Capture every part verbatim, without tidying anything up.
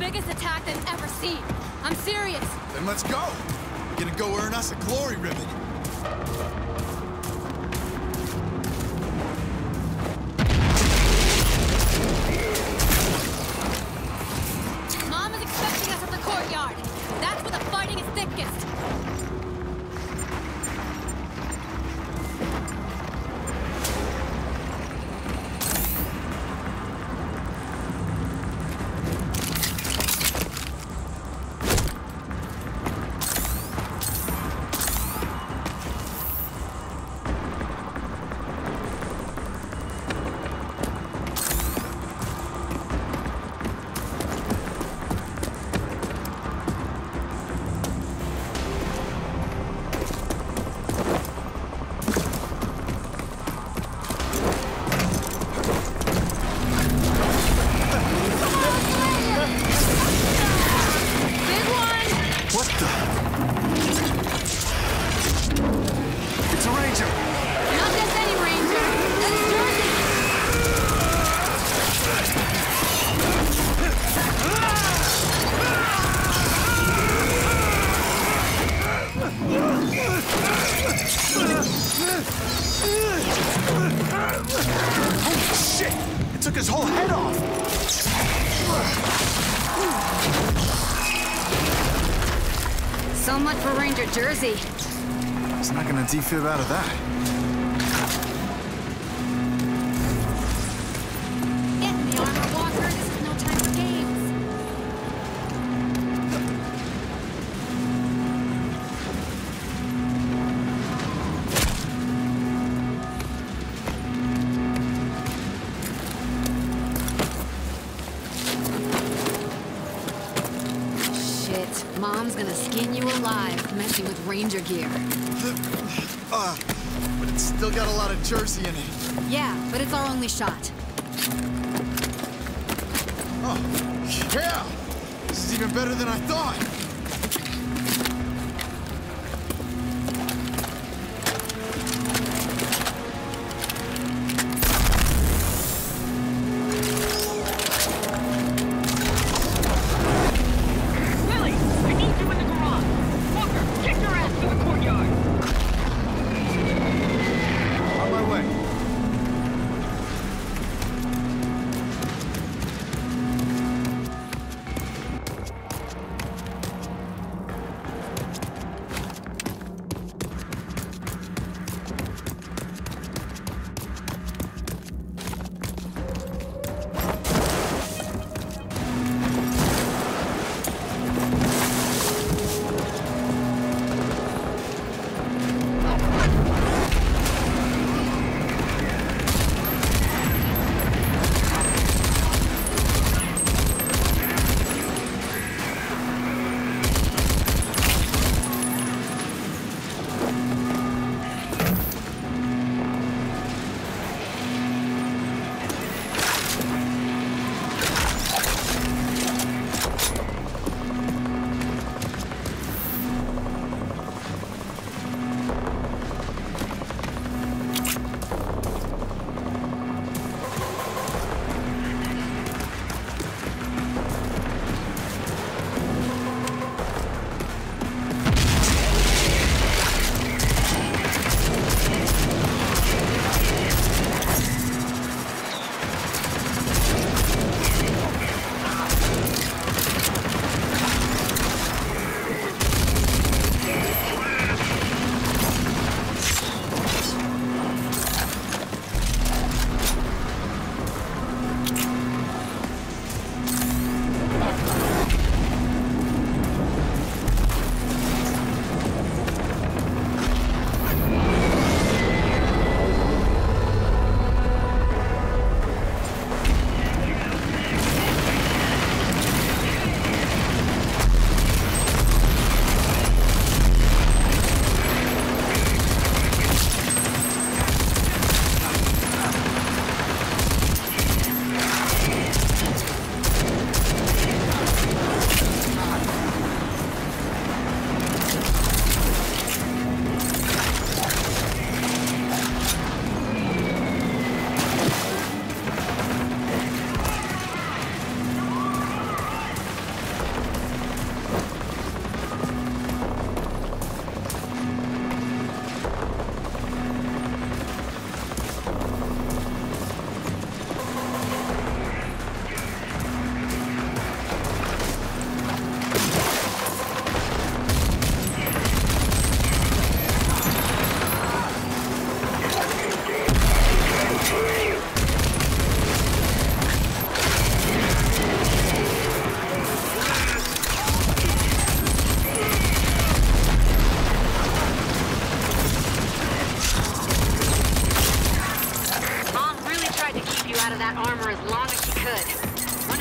biggest attack they've ever seen. I'm serious. Then let's go. We're gonna go earn us a glory ribbon. Mom is expecting us at the courtyard. That's where the fighting is thickest. Took his whole head off! So much for Ranger Jersey. He's not gonna defib out of that. Get in the armor, Walker. This is no time for games. Mom's gonna skin you alive messing with Ranger gear. Uh, but it's still got a lot of Jersey in it. Yeah, but it's our only shot. Oh, yeah! This is even better than I thought!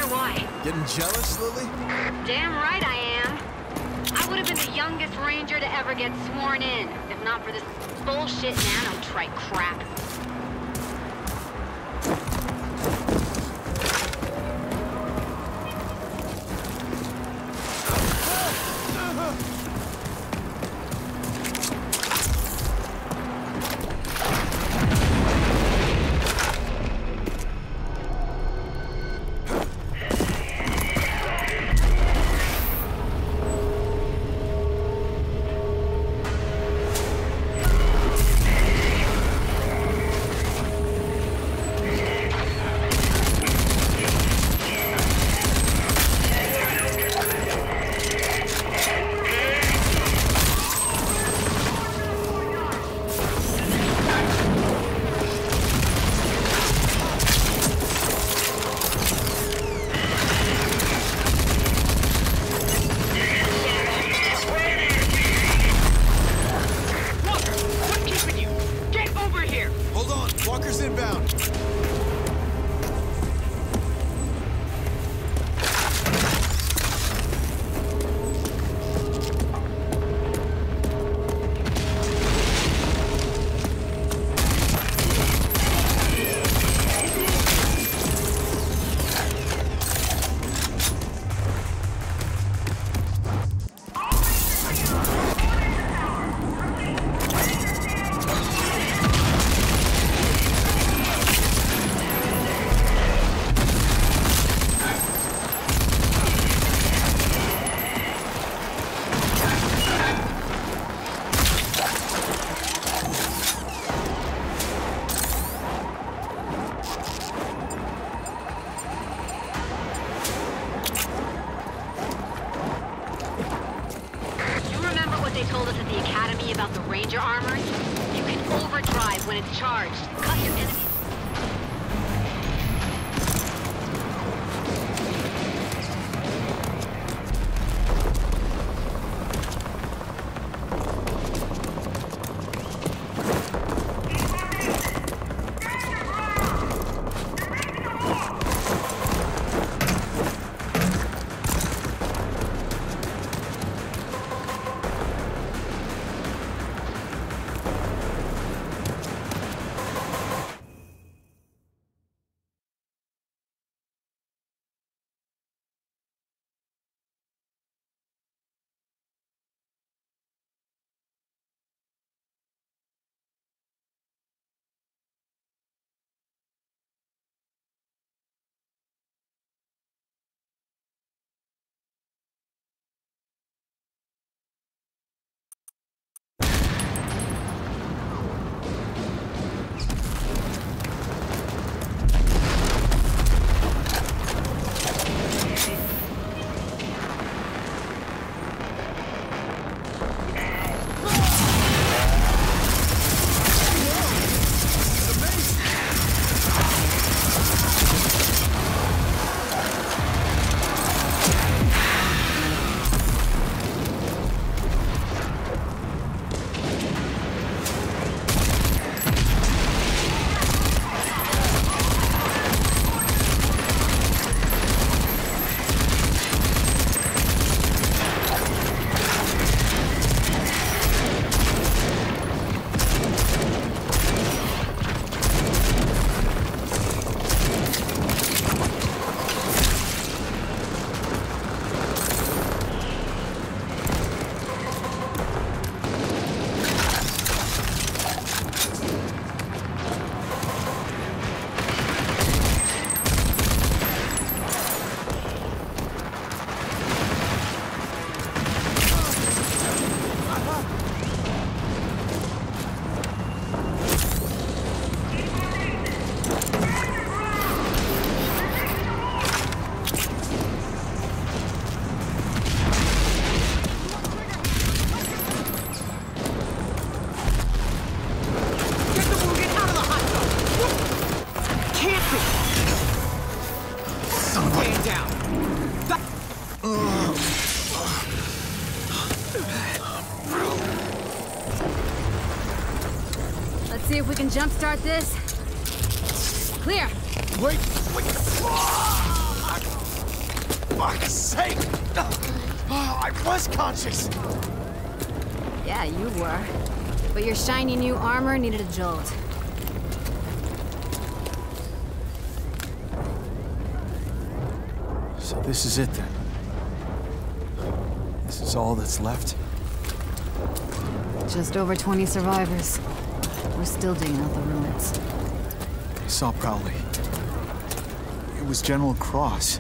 wonder why. Getting jealous, Lily? Damn right I am. I would have been the youngest ranger to ever get sworn in, if not for this bullshit nanotrite crap. About the Ranger armor, you can overdrive when it's charged. Cut your enemies. Let's see if we can jumpstart this. Clear. Wait, wait. fuck's sake! Oh, I was conscious! Yeah, you were. But your shiny new armor needed a jolt. So this is it then? This is all that's left? Just over twenty survivors. We're still digging out the ruins. I saw Prowley. It was General Cross.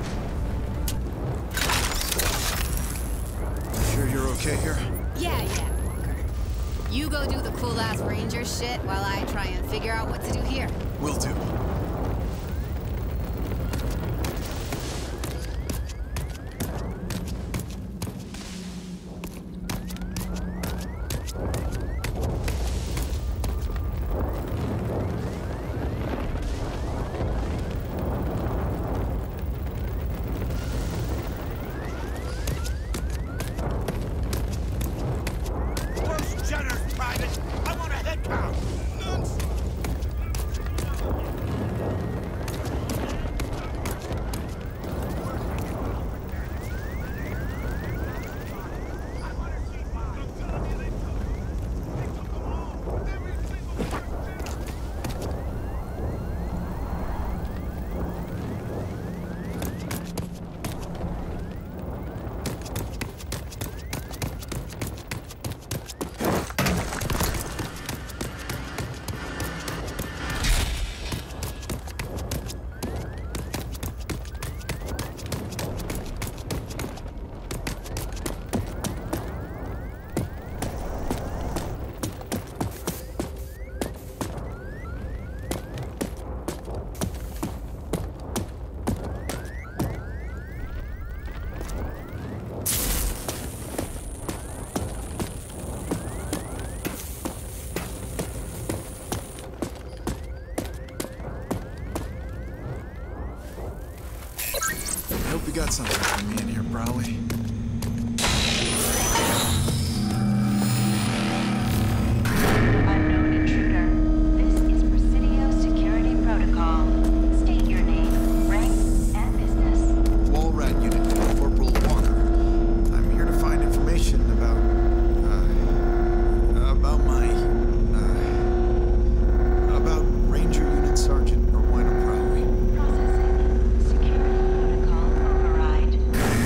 You sure you're okay here? Yeah, yeah, Walker. You go do the cool-ass ranger shit while I try and figure out what to do here. Will do. I hope you got something for me in here, Prowley. Unknown intruder. This is Presidio Security Protocol. State your name, rank, and business. Walrat Unit, Corporal Walker. I'm here to find information about, uh, about my, uh, about Ranger Unit Sergeant Rowena Prowley. Processing. Security protocol override.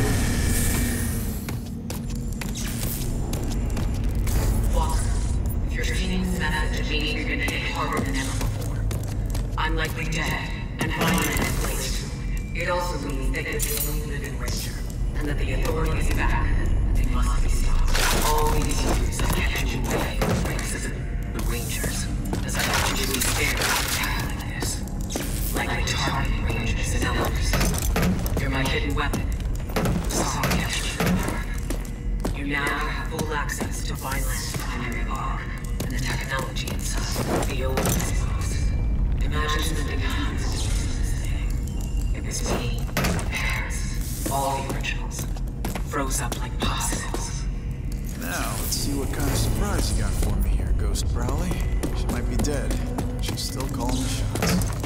Walker, if your team's method means you're gonna hit harder than ever before. I'm likely dead, and violent in place. It also means that you're the only living ranger, and that the authority is back, and they must be stopped. All these years I've kept you away from racism, the rangers, as I got you really scared of attack like this. Like the targeting rangers and elders. You're my hidden weapon. Saw me catch you in the dark. You now have full access to Vineland's primary log, and the technology inside. The old disclosed. Imagine spending hundreds of years on this thing. It was me, Paris, all the originals. Froze up like popsicles. Now, let's see what kind of surprise you got for me here, Ghost Prowley. She might be dead. She's still calling the shots.